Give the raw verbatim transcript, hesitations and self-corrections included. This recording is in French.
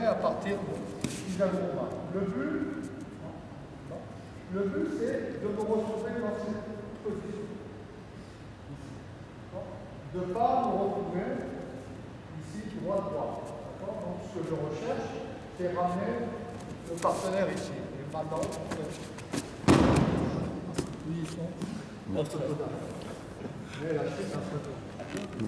à partir d'Isagro. Le but, le but c'est de me retrouver dans cette position. De ne pas me retrouver ici, droit-droit. Donc ce que je recherche, c'est ramener le partenaire ici. Et maintenant, on fait position entre les deux. Mais la suite, ça se retrouve. Ça va ?